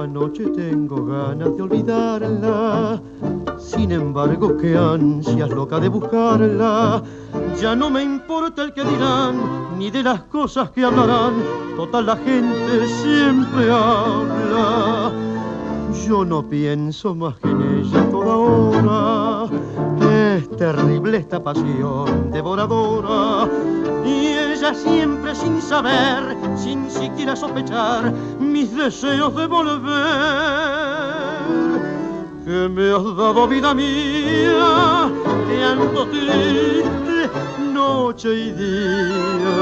noche tengo ganas de olvidarla. Sin embargo, qué ansias loca de buscarla. Ya no me importa el que dirán, ni de las cosas que hablarán. Total, la gente siempre habla. Yo no pienso más que en ella toda hora. Es terrible esta pasión devoradora. Y ella siempre sin saber, sin siquiera sospechar, mis deseos de volver. Que me has dado, vida mía, que ando triste noche y día,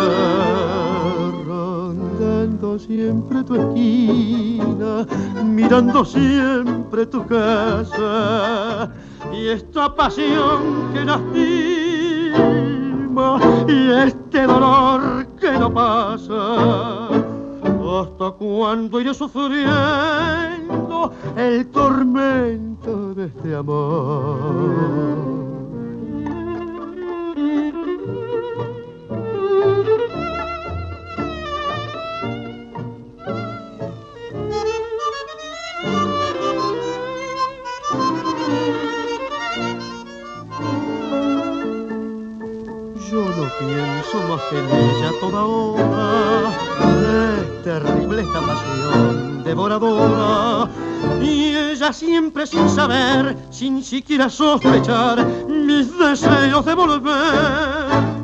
rondando siempre tu esquina, mirando siempre tu casa, y esta pasión que lastima, y este dolor que no pasa. ¿Hasta cuándo iré sufriendo el tormento de este amor? Yo no pienso más que en ella toda hora. Es terrible esta pasión devoradora. Y ella siempre sin saber, sin siquiera sospechar, mis deseos de volver.